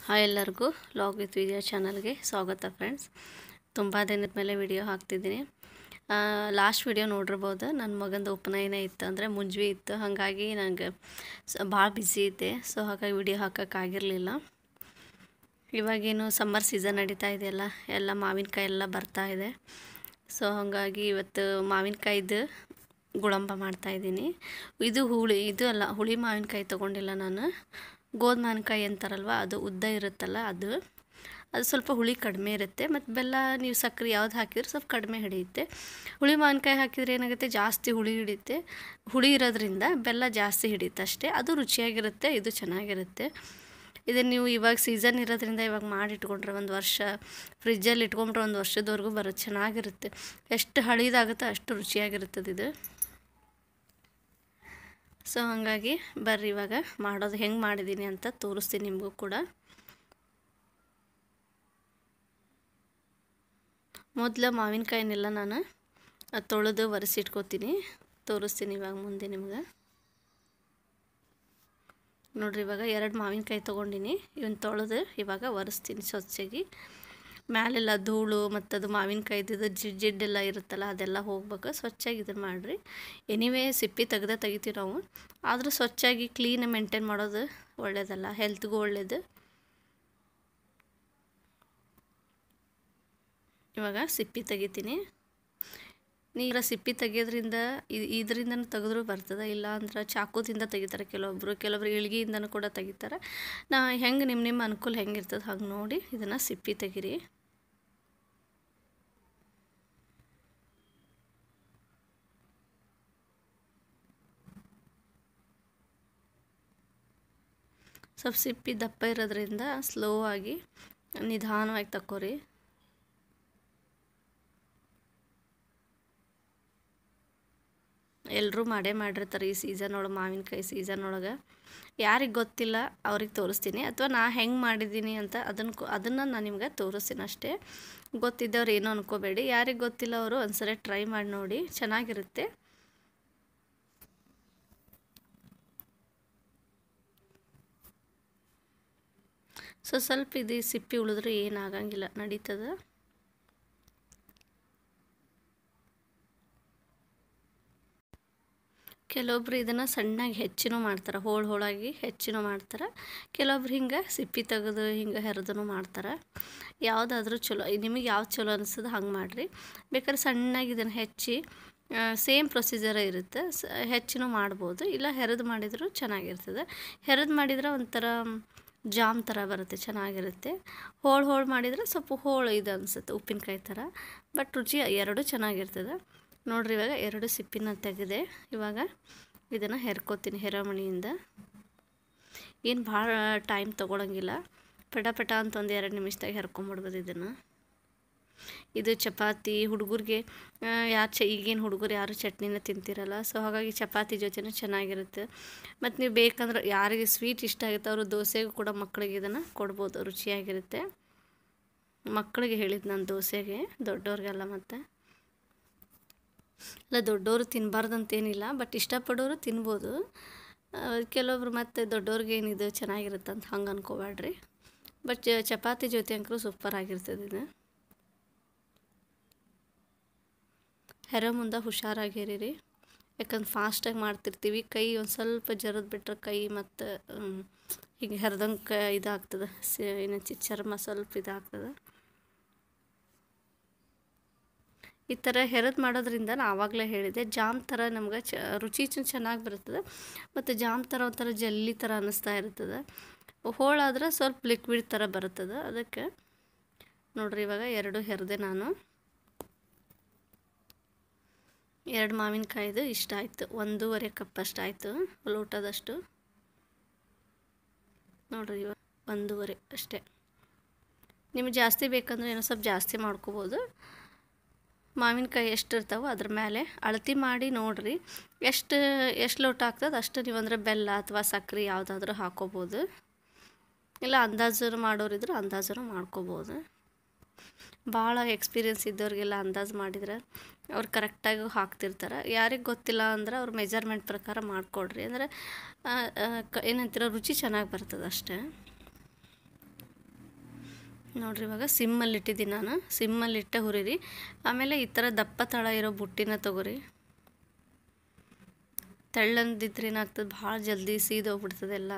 Hi ಎಲ್ಲರಿಗೂ log with ವಿಜಯ ಚಾನಲ್ಗೆ ಸ್ವಾಗತ ಫ್ರೆಂಡ್ಸ್. ತುಂಬ ದಿನದ ಮೇಲೆ ವಿಡಿಯೋ ಹಾಕ್ತಿದ್ದೀನಿ. ಲಾಸ್ಟ್ ವಿಡಿಯೋ ನೋಡಿರ್ಬೋದು. ನನ್ನ ಮಗಂದು ಉಪನಯನ ಇತ್ತು, ಅಂದರೆ ಮುಂಜಿ ಇತ್ತು. ಹಾಗಾಗಿ ನನಗೆ ಭಾಳ ಬ್ಯುಸಿ ಇದ್ದೆ. ಸೊ ಹಾಗಾಗಿ ವಿಡಿಯೋ ಹಾಕೋಕ್ಕಾಗಿರಲಿಲ್ಲ. ಇವಾಗೇನು ಸಮ್ಮರ್ ಸೀಸನ್ ನಡೀತಾ ಇದೆಯಲ್ಲ, ಎಲ್ಲ ಮಾವಿನಕಾಯಿ ಎಲ್ಲ ಬರ್ತಾ ಇದೆ. ಸೊ ಹಾಗಾಗಿ ಇವತ್ತು ಮಾವಿನಕಾಯಿದು ಗುಳಂಬ ಮಾಡ್ತಾಯಿದ್ದೀನಿ. ಇದು ಹುಳಿ ಮಾವಿನಕಾಯಿ ತೊಗೊಂಡಿಲ್ಲ ನಾನು. ಗೋಧಿ ಮಾವಿನಕಾಯಿ ಅಂತಾರಲ್ವ, ಅದು ಉದ್ದ ಇರುತ್ತಲ್ಲ, ಅದು ಸ್ವಲ್ಪ ಹುಳಿ ಕಡಿಮೆ ಇರುತ್ತೆ. ಮತ್ತು ಬೆಲ್ಲ ನೀವು ಸಕ್ಕರೆ ಯಾವ್ದು ಹಾಕಿದ್ರೆ ಸ್ವಲ್ಪ ಕಡಿಮೆ ಹಿಡಿಯುತ್ತೆ. ಹುಳಿ ಮಾವಿನಕಾಯಿ ಹಾಕಿದರೆ ಏನಾಗುತ್ತೆ, ಜಾಸ್ತಿ ಹುಳಿ ಹಿಡಿಯುತ್ತೆ. ಹುಳಿ ಇರೋದ್ರಿಂದ ಬೆಲ್ಲ ಜಾಸ್ತಿ ಹಿಡಿಯುತ್ತೆ ಅಷ್ಟೇ. ಅದು ರುಚಿಯಾಗಿರುತ್ತೆ, ಇದು ಚೆನ್ನಾಗಿರುತ್ತೆ. ಇದನ್ನು ನೀವು ಇವಾಗ ಸೀಸನ್ ಇರೋದ್ರಿಂದ ಇವಾಗ ಮಾಡಿಟ್ಕೊಂಡ್ರೆ ಒಂದು ವರ್ಷ ಫ್ರಿಜ್ಜಲ್ಲಿ ಇಟ್ಕೊಂಡ್ರೆ ಒಂದು ವರ್ಷದವರೆಗೂ ಬರುತ್ತೆ, ಚೆನ್ನಾಗಿರುತ್ತೆ. ಎಷ್ಟು ಹಳಿದಾಗುತ್ತೋ ಅಷ್ಟು ರುಚಿಯಾಗಿರುತ್ತದೆ ಇದು. ಸೊ ಹಾಗಾಗಿ ಬರ್ರಿ ಇವಾಗ ಮಾಡೋದು ಹೆಂಗೆ ಮಾಡಿದ್ದೀನಿ ಅಂತ ತೋರಿಸ್ತೀನಿ ನಿಮಗೂ ಕೂಡ. ಮೊದಲು ಮಾವಿನಕಾಯಿನೆಲ್ಲ ನಾನು ತೊಳೆದು ಒರೆಸಿಟ್ಕೋತೀನಿ, ತೋರಿಸ್ತೀನಿ ಇವಾಗ ಮುಂದೆ ನಿಮ್ಗೆ. ನೋಡಿರಿ, ಇವಾಗ 2 ಮಾವಿನಕಾಯಿ ತೊಗೊಂಡಿನಿ. ಇವನ್ನ ತೊಳೆದು ಇವಾಗ ಒರೆಸ್ತೀನಿ ಸ್ವಚ್ಛಾಗಿ. ಮ್ಯಾಲೆಲ್ಲ ಧೂಳು ಮತ್ತು ಅದು ಮಾವಿನಕಾಯ್ದು ಜಿಡ್ಡೆಲ್ಲ ಇರುತ್ತಲ್ಲ, ಅದೆಲ್ಲ ಹೋಗ್ಬೇಕು. ಸ್ವಚ್ಛಾಗಿ ಇದನ್ನು ಮಾಡಿರಿ. ಎನಿವೇ ಸಿಪ್ಪಿ ತೆಗಿತೀವಿ ನಾವು, ಆದರೂ ಸ್ವಚ್ಛಾಗಿ ಕ್ಲೀನ್ ಮೇಂಟೈನ್ ಮಾಡೋದು ಒಳ್ಳೆಯದಲ್ಲ, ಹೆಲ್ತ್ಗೂ ಒಳ್ಳೆಯದು. ಇವಾಗ ಸಿಪ್ಪಿ ತೆಗಿತೀನಿ. ನೀರ ಸಿಪ್ಪಿ ತೆಗಿಯೋದ್ರಿಂದ ಇದರಿಂದನೂ ತೆಗೆದ್ರೂ ಬರ್ತದೆ, ಇಲ್ಲ ಅಂದ್ರೆ ಚಾಕುದಿಂದ ತೆಗಿತಾರೆ ಕೆಲವೊಬ್ರು ಇಳ್ಗಿಯಿಂದನೂ ಕೂಡ ತೆಗಿತಾರೆ. ಹೆಂಗೆ ನಿಮ್ಮ ಅನುಕೂಲ ಹೆಂಗಿರ್ತದೆ ಹಾಗೆ ನೋಡಿ ಇದನ್ನು ಸಿಪ್ಪಿ ತೆಗಿರಿ. ಸ್ವಲ್ಪ ಸಿಪ್ಪಿ ದಪ್ಪ ಇರೋದ್ರಿಂದ ಸ್ಲೋ ಆಗಿ ನಿಧಾನವಾಗಿ ತಕ್ಕೋರಿ. ಎಲ್ಲರೂ ಮಾಡಿರ್ತಾರೆ ಈ ಸೀಸನ್ ಒಳಗೆ, ಮಾವಿನಕಾಯಿ ಸೀಸನ್ ಒಳಗೆ. ಯಾರಿಗೆ ಗೊತ್ತಿಲ್ಲ ಅವ್ರಿಗೆ ತೋರಿಸ್ತೀನಿ, ಅಥವಾ ನಾ ಹೆಂಗೆ ಮಾಡಿದ್ದೀನಿ ಅಂತ ಅದನ್ನು ನಾನು ನಿಮ್ಗೆ ತೋರಿಸ್ತೀನಿ ಅಷ್ಟೇ. ಗೊತ್ತಿದ್ದವ್ರು ಏನೂ ಅನ್ಕೋಬೇಡಿ. ಯಾರಿಗೆ ಗೊತ್ತಿಲ್ಲ ಅವರು ಒಂದ್ಸರಿ ಟ್ರೈ ಮಾಡಿ ನೋಡಿ, ಚೆನ್ನಾಗಿರುತ್ತೆ. ಸೊ ಸ್ವಲ್ಪ ಇದು ಸಿಪ್ಪಿ ಉಳಿದ್ರೆ ಏನಾಗಂಗಿಲ್ಲ, ನಡೀತದೆ. ಕೆಲವೊಬ್ರು ಇದನ್ನು ಸಣ್ಣಾಗಿ ಹೆಚ್ಚಿನೂ ಮಾಡ್ತಾರೆ, ಹೋಳಾಗಿ ಹೆಚ್ಚಿನೂ ಮಾಡ್ತಾರೆ. ಕೆಲವೊಬ್ರು ಹಿಂಗೆ ಸಿಪ್ಪಿ ತೆಗೆದು ಹಿಂಗೆ ಹೆರೆದೂ ಮಾಡ್ತಾರೆ. ಯಾವುದಾದ್ರೂ ಚಲೋ, ನಿಮಗೆ ಯಾವ್ದು ಚಲೋ ಅನಿಸ್ತದೆ ಹಂಗೆ ಮಾಡಿರಿ. ಬೇಕಾದ್ರೆ ಸಣ್ಣಾಗಿ ಇದನ್ನು ಹೆಚ್ಚಿ ಸೇಮ್ ಪ್ರೊಸೀಜರೇ ಇರುತ್ತೆ. ಹೆಚ್ಚಿನೂ ಮಾಡ್ಬೋದು, ಇಲ್ಲ ಹೆರೆದು ಮಾಡಿದರೂ ಚೆನ್ನಾಗಿರ್ತದೆ. ಹೆರೆದು ಮಾಡಿದರೆ ಒಂಥರ ಜಾಮ್ ಥರ ಬರುತ್ತೆ, ಚೆನ್ನಾಗಿರುತ್ತೆ. ಹೋಳು ಮಾಡಿದರೆ ಸ್ವಲ್ಪ ಇದು ಅನಿಸುತ್ತೆ ಉಪ್ಪಿನಕಾಯಿ ಥರ, ಬಟ್ ರುಚಿ ಎರಡೂ ಚೆನ್ನಾಗಿರ್ತದೆ. ನೋಡಿರಿ, ಇವಾಗ 2 ಸಿಪ್ಪಿನ ತೆಗೆದೆ. ಇವಾಗ ಇದನ್ನು ಹೆರ್ಕೋತೀನಿ ಹೆರಮಣಿಯಿಂದ. ಏನು ಭಾಳ ಟೈಮ್ ತೊಗೊಳಂಗಿಲ್ಲ, ಪಟ ಅಂತ ಒಂದು 2 ನಿಮಿಷದಾಗ ಹೆರ್ಕೊಂಬಿಡ್ಬೋದು ಇದನ್ನು. ಇದು ಚಪಾತಿ ಹುಡುಗರಿಗೆ ಈಗೇನು ಹುಡುಗರು ಯಾರು ಚಟ್ನಿನ ತಿಂತಿರಲ್ಲ, ಸೊ ಹಾಗಾಗಿ ಚಪಾತಿ ಜೊತೆನೂ ಚೆನ್ನಾಗಿರುತ್ತೆ. ಮತ್ತು ನೀವು ಬೇಕಂದ್ರೆ ಯಾರಿಗೆ ಸ್ವೀಟ್ ಇಷ್ಟ ಆಗುತ್ತೆ ಅವರು ದೋಸೆಗೂ ಕೂಡ ಮಕ್ಕಳಿಗೆ ಇದನ್ನು ಕೊಡ್ಬೋದು, ರುಚಿಯಾಗಿರುತ್ತೆ. ಮಕ್ಕಳಿಗೆ ಹೇಳಿದ್ದು ನಾನು ದೋಸೆಗೆ, ದೊಡ್ಡವ್ರಿಗೆಲ್ಲ. ಮತ್ತು ಇಲ್ಲ, ದೊಡ್ಡವರು ತಿನ್ನಬಾರ್ದಂತೇನಿಲ್ಲ, ಬಟ್ ಇಷ್ಟಪಡೋರು ತಿನ್ಬೋದು. ಕೆಲವೊಬ್ರು ಮತ್ತು ದೊಡ್ಡವ್ರಿಗೆ ಏನಿದು ಚೆನ್ನಾಗಿರುತ್ತೆ ಅಂತ ಹಂಗೆ ಅನ್ಕೋಬೇಡ್ರಿ. ಬಟ್ ಚಪಾತಿ ಜೊತೆ ಅಂಕರು ಸೂಪರ್ ಆಗಿರ್ತದೆ ಇದು. ಹೆರ ಮುಂದೆ ಹುಷಾರಾಗಿರಿ, ಯಾಕಂದ್ರೆ ಫಾಸ್ಟಾಗಿ ಮಾಡ್ತಿರ್ತೀವಿ. ಕೈ ಒಂದು ಸ್ವಲ್ಪ ಜರದ್ ಬಿಟ್ರೆ ಕೈ ಮತ್ತು ಹೀಗೆ ಹೆರ್ದಂಗೆ ಇದಾಗ್ತದೆ, ಚರ್ಮ ಸ್ವಲ್ಪ ಇದಾಗ್ತದೆ. ಈ ಥರ ಹೆರದು ಮಾಡೋದ್ರಿಂದ ನಾನು ಆವಾಗಲೇ ಹೇಳಿದೆ, ಜಾಮ್ ಥರ ನಮ್ಗೆ ರುಚಿ ಚೆನ್ನಾಗಿ ಬರ್ತದೆ. ಮತ್ತು ಜಾಮ್ ಥರ ಒಂಥರ ಜಲ್ಲಿ ಥರ ಅನ್ನಿಸ್ತಾ ಇರ್ತದೆ. ಹೋಳಾದ್ರೆ ಸ್ವಲ್ಪ ಲಿಕ್ವಿಡ್ ಥರ ಬರ್ತದೆ. ಅದಕ್ಕೆ ನೋಡ್ರಿ, ಇವಾಗ 2 ಹೆರದೆ ನಾನು. 2 ಮಾವಿನಕಾಯಿದು ಇಷ್ಟ ಆಯಿತು, 1.5 ಕಪ್ ಅಷ್ಟು ಆಯಿತು, ಲೋಟದಷ್ಟು. ನೋಡ್ರಿ, ಇವಾಗ 1.5 ಅಷ್ಟೇ. ನಿಮ್ಗೆ ಜಾಸ್ತಿ ಬೇಕಂದ್ರೆ ಏನೋ ಸ್ವಲ್ಪ ಜಾಸ್ತಿ ಮಾಡ್ಕೋಬೋದು. ಮಾವಿನಕಾಯಿ ಎಷ್ಟು ಇರ್ತಾವೋ ಅದ್ರ ಮೇಲೆ ಅಳತೆ ಮಾಡಿ ನೋಡಿರಿ, ಎಷ್ಟು ಲೋಟ ಆಗ್ತದೆ ಅಷ್ಟು ನೀವು ಅಂದರೆ ಬೆಲ್ಲ ಅಥವಾ ಸಕ್ಕರೆ ಯಾವುದಾದ್ರೂ ಹಾಕೋಬೋದು. ಇಲ್ಲ ಅಂದಾಜು ಮಾಡೋರಿದ್ರೆ ಅಂದಾಜು ಮಾಡ್ಕೋಬೋದು. ಭಾಳ ಎಕ್ಸ್ಪೀರಿಯೆನ್ಸ್ ಇದ್ದವ್ರಿಗೆಲ್ಲ ಅಂದಾಜು ಮಾಡಿದ್ರೆ ಅವ್ರು ಕರೆಕ್ಟಾಗಿ ಹಾಕ್ತಿರ್ತಾರೆ. ಯಾರಿಗೆ ಗೊತ್ತಿಲ್ಲ ಅಂದ್ರೆ ಅವ್ರ ಮೆಜರ್ಮೆಂಟ್ ಪ್ರಕಾರ ಮಾಡಿಕೊಡ್ರಿ, ಅಂದರೆ ಏನಂತೀರ ರುಚಿ ಚೆನ್ನಾಗಿ ಬರ್ತದೆ ಅಷ್ಟೇ. ನೋಡಿರಿ ಇವಾಗ ಸಿಮ್ಮಲ್ಲಿ ಇಟ್ಟಿದ್ದೀನಿ ನಾನು, ಸಿಮ್ಮಲ್ಲಿ ಇಟ್ಟೆ ಹುರಿರಿ. ಆಮೇಲೆ ಈ ಥರ ದಪ್ಪ ತಳ ಇರೋ ಬುಟ್ಟಿನ ತೊಗೊರಿ. ತೆಳ್ಳಂದಿದ್ರೆ ಏನಾಗ್ತದೆ, ಭಾಳ ಜಲ್ದಿ ಸೀದೋಗ್ಬಿಡ್ತದೆ ಎಲ್ಲ.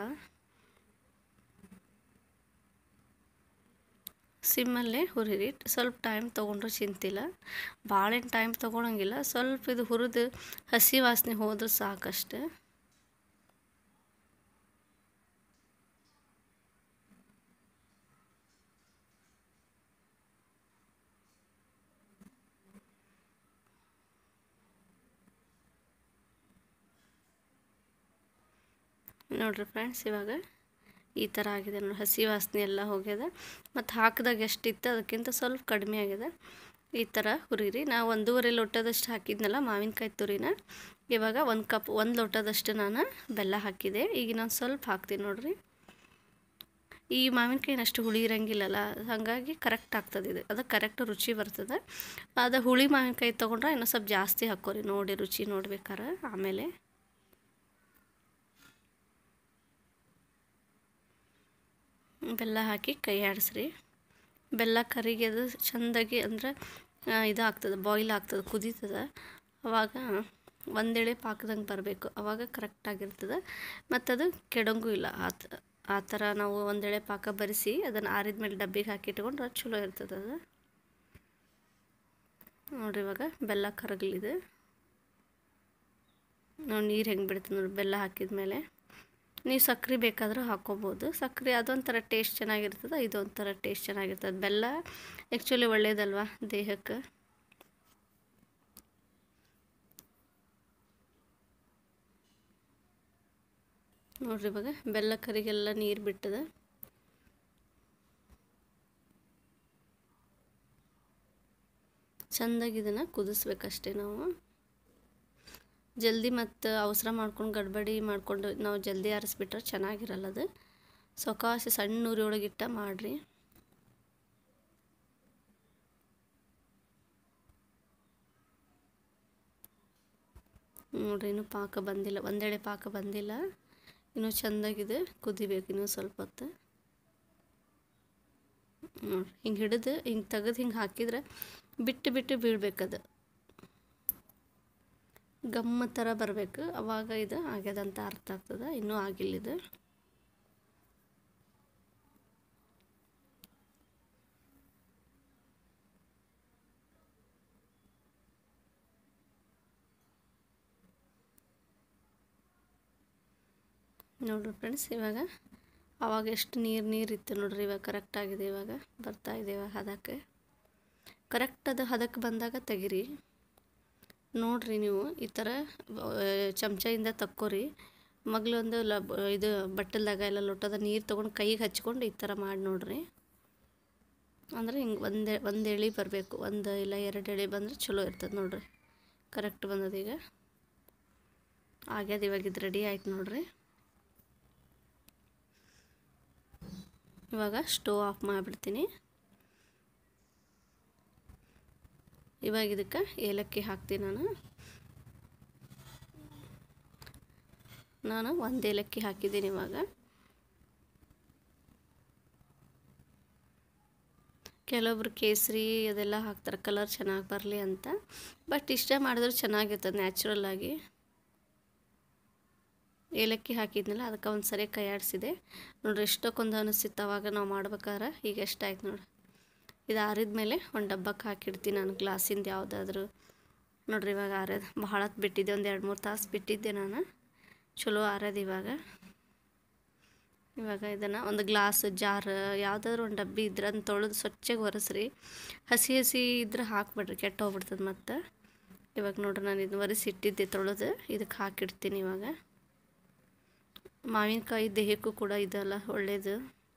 ಸಿಮ್ಮಲ್ಲೇ ಹುರಿರಿ. ಸ್ವಲ್ಪ ಟೈಮ್ ತೊಗೊಂಡ್ರೆ ಚಿಂತಿಲ್ಲ, ಭಾಳೇನು ಟೈಮ್ ತೊಗೊಳಂಗಿಲ್ಲ. ಸ್ವಲ್ಪ ಇದು ಹುರಿದು ಹಸಿ ವಾಸನೆ ಹೋದ್ರೆ ಸಾಕಷ್ಟೆ. ನೋಡಿರಿ ಫ್ರೆಂಡ್ಸ್, ಇವಾಗ ಈ ಥರ ಆಗಿದೆ ನೋಡಿ, ಹಸಿ ವಾಸನೆ ಎಲ್ಲ ಹೋಗ್ಯದ. ಮತ್ತು ಹಾಕಿದಾಗ ಎಷ್ಟಿತ್ತು ಅದಕ್ಕಿಂತ ಸ್ವಲ್ಪ ಕಡಿಮೆ ಆಗಿದೆ. ಈ ಥರ ಹುರಿರಿ. ನಾವು 1.5 ಲೋಟದಷ್ಟು ಹಾಕಿದ್ನಲ್ಲ ಮಾವಿನಕಾಯಿ ತುರಿನ, ಇವಾಗ 1 ಲೋಟದಷ್ಟು ನಾನು ಬೆಲ್ಲ ಹಾಕಿದೆ. ಈಗ ನಾನು ಸ್ವಲ್ಪ ಹಾಕ್ತೀನಿ ನೋಡಿರಿ. ಈ ಮಾವಿನಕಾಯಿನ ಅಷ್ಟು ಹುಳಿ ಇರಂಗಿಲ್ಲಲ್ಲ, ಹಾಗಾಗಿ ಕರೆಕ್ಟ್ ಆಗ್ತದೆ ಇದು, ಅದು ಕರೆಕ್ಟ್ ರುಚಿ ಬರ್ತದೆ. ಅದು ಹುಳಿ ಮಾವಿನಕಾಯಿ ತೊಗೊಂಡ್ರೆ ಇನ್ನೂ ಸ್ವಲ್ಪ ಜಾಸ್ತಿ ಹಾಕೋರಿ ನೋಡಿ, ರುಚಿ ನೋಡ್ಬೇಕಾರೆ. ಆಮೇಲೆ ಬೆಲ್ಲ ಹಾಕಿ ಕೈ ಆಡಿಸ್ರಿ. ಬೆಲ್ಲ ಕರಿಗೆ ಅದು ಚೆಂದಾಗಿ ಅಂದ್ರೆ ಇದಾಗ್ತದೆ, ಬಾಯ್ಲ್ ಆಗ್ತದೆ, ಕುದೀತದೆ. ಅವಾಗ ಒಂದೆಳೆ ಪಾಕದಂಗೆ ಬರಬೇಕು, ಅವಾಗ ಕರೆಕ್ಟಾಗಿರ್ತದೆ. ಮತ್ತು ಅದು ಕೆಡಂಗೂ ಇಲ್ಲ. ಆ ಥರ ನಾವು ಒಂದೆಳೆ ಪಾಕ ಬರಿಸಿ ಅದನ್ನು ಆರಿದ ಮೇಲೆ ಡಬ್ಬಿಗೆ ಹಾಕಿ ಇಟ್ಕೊಂಡ್ರೆ ಚಲೋ ಇರ್ತದೆ ಅದು. ನೋಡಿರಿ ಇವಾಗ ಬೆಲ್ಲ ಕರಗಲಿದೆ ನೋಡಿ, ನೀರು ಹೆಂಗೆ ಬಿಡ್ತದೆ ನೋಡಿ ಬೆಲ್ಲ ಹಾಕಿದ ಮೇಲೆ. ನೀವು ಸಕ್ಕರೆ ಬೇಕಾದರೂ ಹಾಕ್ಕೋಬೋದು. ಸಕ್ಕರೆ ಅದೊಂಥರ ಟೇಸ್ಟ್ ಚೆನ್ನಾಗಿರ್ತದೆ, ಇದೊಂಥರ ಟೇಸ್ಟ್ ಚೆನ್ನಾಗಿರ್ತದೆ. ಬೆಲ್ಲ ಆ್ಯಕ್ಚುಲಿ ಒಳ್ಳೆಯದಲ್ವ ದೇಹಕ್ಕೆ. ನೋಡಿರಿ ಇವಾಗ ಬೆಲ್ಲ ಕರಿಗೆಲ್ಲ ನೀರು ಬಿಟ್ಟದ. ಚೆಂದಾಗಿ ಇದನ್ನು ಕುದಿಸ್ಬೇಕಷ್ಟೇ ನಾವು. ಜಲ್ದಿ ಮತ್ತು ಅವಸರ ಮಾಡ್ಕೊಂಡು ಗಡ್ಬಡಿ ಮಾಡಿಕೊಂಡು ನಾವು ಜಲ್ದಿ ಆರಿಸ್ಬಿಟ್ರೆ ಚೆನ್ನಾಗಿರಲ್ಲ ಅದು. ಸೊಕಾಸಿ ಸಣ್ಣ ಉರಿಯೊಳಗಿಟ್ಟ ಮಾಡಿರಿ. ನೋಡಿರಿ ಇನ್ನೂ ಪಾಕ ಬಂದಿಲ್ಲ, ಒಂದೆಳೆ ಪಾಕ ಬಂದಿಲ್ಲ. ಇನ್ನೂ ಚೆಂದಾಗಿದೆ, ಕುದಿಬೇಕು ಇನ್ನೂ ಸ್ವಲ್ಪ ಹೊತ್ತು. ನೋಡಿರಿ ಹಿಂಗೆ ಹಿಡಿದು ಹಿಂಗೆ ತೆಗೆದು ಹಿಂಗೆ ಹಾಕಿದ್ರೆ ಬಿಟ್ಟು ಬಿಟ್ಟು ಬೀಳ್ಬೇಕದು, ಗಮ್ಮ ಥರ ಬರಬೇಕು. ಅವಾಗ ಇದು ಆಗ್ಯದಂತ ಅರ್ಥ ಆಗ್ತದೆ. ಇನ್ನೂ ಆಗಿಲ್ಲಿದು. ನೋಡಿರಿ ಫ್ರೆಂಡ್ಸ್, ಇವಾಗ ಅವಾಗ ಎಷ್ಟು ನೀರಿತ್ತು ನೋಡ್ರಿ, ಇವಾಗ ಕರೆಕ್ಟಾಗಿದೆ. ಇವಾಗ ಬರ್ತಾಯಿದೆ ಇವಾಗ ಹದಕ್ಕೆ. ಕರೆಕ್ಟ್ ಅದು ಹದಕ್ಕೆ ಬಂದಾಗ ತೆಗಿರಿ. ನೋಡಿರಿ ನೀವು ಈ ಥರ ಚಮಚದಿಂದ ತಕ್ಕೋರಿ. ಮಗಳೊಂದು ಇದು ಬಟ್ಟಲ್ದಾಗ ಎಲ್ಲ ಲೋಟದ ನೀರು ತೊಗೊಂಡು ಕೈಗೆ ಹಚ್ಕೊಂಡು ಈ ಥರ ಮಾಡಿ ನೋಡಿರಿ. ಅಂದರೆ ಹಿಂಗೆ ಒಂದು ಎಳೆ ಬರಬೇಕು, 1 ಇಲ್ಲ 2 ಎಳೆ ಬಂದರೆ ಚಲೋ ಇರ್ತದೆ ನೋಡಿರಿ. ಕರೆಕ್ಟ್ ಬಂದದ ಈಗ, ಆಗ್ಯದ. ಇವಾಗ ಇದು ರೆಡಿ ಆಯ್ತು ನೋಡಿರಿ. ಇವಾಗ ಸ್ಟವ್ ಆಫ್ ಮಾಡಿಬಿಡ್ತೀನಿ. ಇವಾಗ ಇದಕ್ಕೆ ಏಲಕ್ಕಿ ಹಾಕ್ತೀನಿ ನಾನು 1 ಏಲಕ್ಕಿ ಹಾಕಿದ್ದೀನಿ. ಇವಾಗ ಕೆಲವೊಬ್ರು ಕೇಸರಿ ಅದೆಲ್ಲ ಹಾಕ್ತಾರೆ ಕಲರ್ ಚೆನ್ನಾಗಿ ಬರಲಿ ಅಂತ, ಬಟ್ ಇಷ್ಟ ಮಾಡಿದ್ರೆ ಚೆನ್ನಾಗಿರ್ತದೆ ನ್ಯಾಚುರಲ್ ಆಗಿ. ಏಲಕ್ಕಿ ಹಾಕಿದ್ನಲ್ಲ ಅದಕ್ಕೆ ಒಂದು ಸರಿ ಕೈ ಆಡಿಸಿದೆ ನೋಡ್ರಿ. ಎಷ್ಟಕ್ಕೊಂದು ಅನಿಸ್ತಿತ್ತು ಅವಾಗ ನಾವು ಮಾಡ್ಬೇಕಾದ್ರೆ. ಈಗ ಎಷ್ಟಾಯ್ತು ನೋಡಿ. ಇದು ಆರಿದ ಮೇಲೆ ಒಂದು ಡಬ್ಬಕ್ಕೆ ಹಾಕಿಡ್ತೀನಿ ನಾನು, ಗ್ಲಾಸಿಂದ ಯಾವುದಾದ್ರೂ. ನೋಡಿರಿ ಇವಾಗ ಆರ್ಯದ. ಭಾಳ ಹೊತ್ತು ಬಿಟ್ಟಿದ್ದೆ, ಒಂದು 2-3 ತಾಸು ಬಿಟ್ಟಿದ್ದೆ ನಾನು. ಚಲೋ ಆರ್ಯದ ಇವಾಗ. ಇದನ್ನು ಒಂದು ಗ್ಲಾಸ್ ಜಾರ್ ಯಾವುದಾದ್ರೂ ಒಂದು ಡಬ್ಬಿ ಇದ್ರೆ ಅದನ್ನ ತೊಳೆದು ಸ್ವಚ್ಛಗೆ ಒರೆಸ್ರಿ. ಹಸಿ ಇದ್ರೆ ಹಾಕ್ಬಿಡ್ರಿ, ಕೆಟ್ಟು ಹೋಗ್ಬಿಡ್ತದೆ ಮತ್ತು. ಇವಾಗ ನೋಡ್ರಿ ನಾನು ಇದನ್ನ ಒರೆಸಿ ಇಟ್ಟಿದ್ದೆ ತೊಳೆದು, ಇದಕ್ಕೆ ಹಾಕಿಡ್ತೀನಿ ಇವಾಗ. ಮಾವಿನಕಾಯಿ ದೇಹಕ್ಕೂ ಕೂಡ ಇದೆಲ್ಲ ಒಳ್ಳೆಯದು.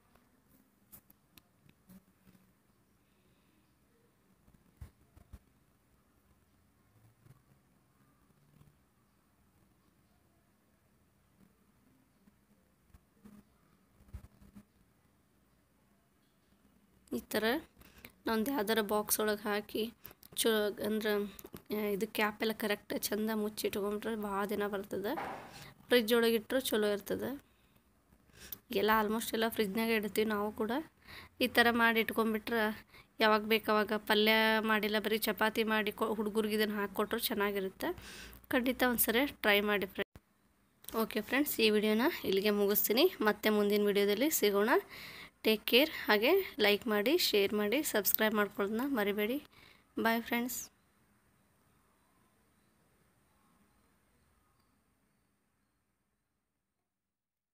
ಈ ಥರ ಒಂದು ಯಾವ್ದಾರ ಬಾಕ್ಸ್ ಒಳಗೆ ಹಾಕಿ ಅಂದ್ರೆ ಇದು ಕ್ಯಾಪ್ ಎಲ್ಲ ಕರೆಕ್ಟ್ ಚೆಂದ ಮುಚ್ಚಿಟ್ಕೊಂಡ್ರೆ ಭಾಳ ದಿನ ಬರ್ತದೆ. ಫ್ರಿಜ್ ಒಳಗೆ ಇಟ್ಟರೆ ಚಲೋ ಇರ್ತದೆ. ಎಲ್ಲ ಆಲ್ಮೋಸ್ಟ್ ಎಲ್ಲ ಫ್ರಿಜ್ನಾಗೆ ಇಡ್ತೀವಿ ನಾವು ಕೂಡ. ಈ ಥರ ಮಾಡಿ ಇಟ್ಕೊಂಡ್ಬಿಟ್ರೆ ಯಾವಾಗ ಬೇಕು ಅವಾಗ ಪಲ್ಯ ಮಾಡಿಲ್ಲ ಬರೀ ಚಪಾತಿ ಮಾಡಿ ಹುಡುಗರಿಗೆ ಇದನ್ನು ಹಾಕ್ಕೊಟ್ರು ಚೆನ್ನಾಗಿರುತ್ತೆ. ಖಂಡಿತ ಒಂದ್ಸರಿ ಟ್ರೈ ಮಾಡಿ ಫ್ರೆಂಡ್ಸ್. ಓಕೆ ಫ್ರೆಂಡ್ಸ್, ಈ ವಿಡಿಯೋನ ಇಲ್ಲಿಗೆ ಮುಗಿಸ್ತೀನಿ. ಮತ್ತೆ ಮುಂದಿನ ವಿಡಿಯೋದಲ್ಲಿ ಸಿಗೋಣ. Take care. ಹಾಗೆ ಲೈಕ್ ಮಾಡಿ, ಶೇರ್ ಮಾಡಿ, ಸಬ್ಸ್ಕ್ರೈಬ್ ಮಾಡ್ಕೊಳ್ಳೋದನ್ನ ಮರಿಬೇಡಿ. Bye friends.